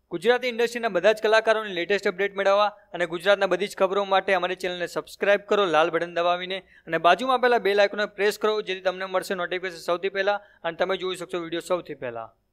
ગુજરાતી ઇન્ડસ્ટ્રીના બધા જ કલાકારોની લેટેસ્ટ અપડેટ મેળવવા અને ગુજરાતના બધી જ ખબરો માટે અમારી ચેનલને સબસ્ક્રાઇબ કરો લાલ બટન દબાવીને, અને બાજુમાં પહેલા બેલ આઇકોનને પ્રેસ કરો જેથી તમને મળશે નોટિફિકેશન સૌથી પહેલાં અને તમે જોઈ શકશો વિડીયો સૌથી પહેલાં.